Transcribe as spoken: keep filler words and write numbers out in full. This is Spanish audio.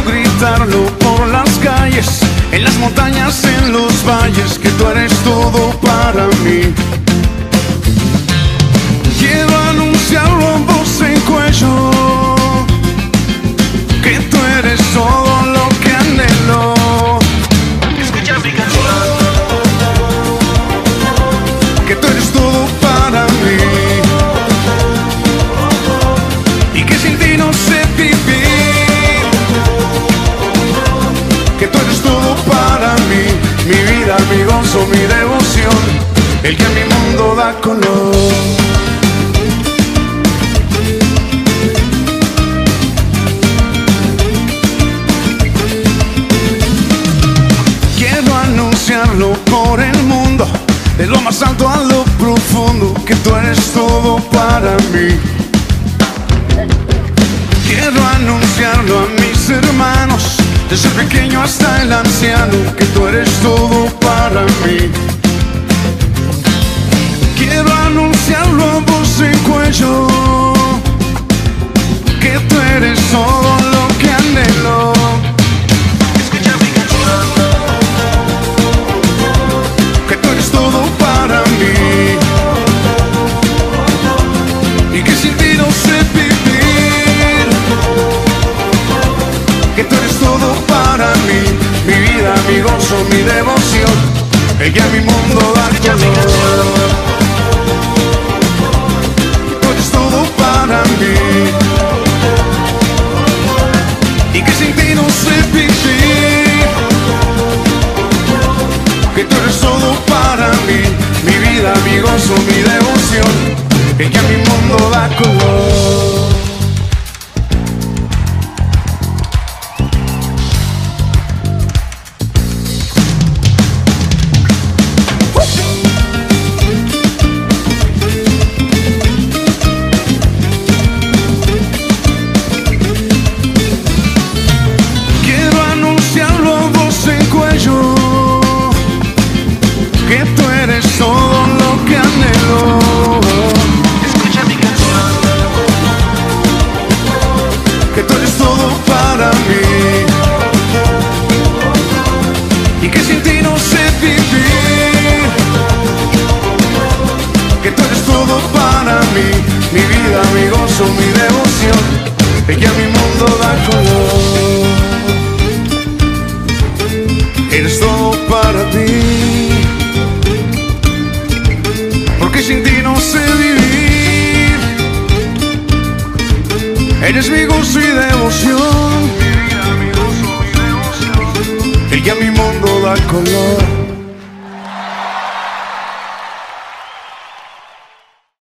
gritarlo por las calles, en las montañas, en los valles, que tú eres todo para mí. Quiero anunciarlo a voz en cuello, que tú eres todo lo que anhelo. Escucha mi canción, Que tú eres todo para mí, y que sin ti no sé vivir. Que tú eres todo para mí, mi vida, mi gozo, mi devoción, el que a mi mundo da color. Por el mundo, de lo más alto a lo profundo, que tú eres todo para mí. Quiero anunciarlo a mis hermanos, desde el pequeño hasta el anciano, que tú eres todo para mí. Quiero anunciarlo a voz en cuello, que tú eres todo lo que anhelo. escucha mi canción, Que tú eres todo para mí, y que sin ti no sé vivir. Que tú eres todo para mí, mi vida, mi gozo, mi devoción, el que a mi mundo da escucha mi canción, color. Que tú eres todo para mí, y que sin ti no sé vivir. Que tú eres todo para mí, mi vida, mi gozo, mi devoción, el que a mi mundo da color. Quiero anunciarlo a voz en cuello, que tú eres todo lo que anhelo. escucha mi canción, Que tú eres todo para mí, y que sin ti no sé vivir. Que tú eres todo para mí, mi vida, mi gozo, mi devoción, el que a mi mundo da color. Eres todo para ti, porque sin ti no sé vivir. Eres mi gozo y devoción, el que a mi mundo da color.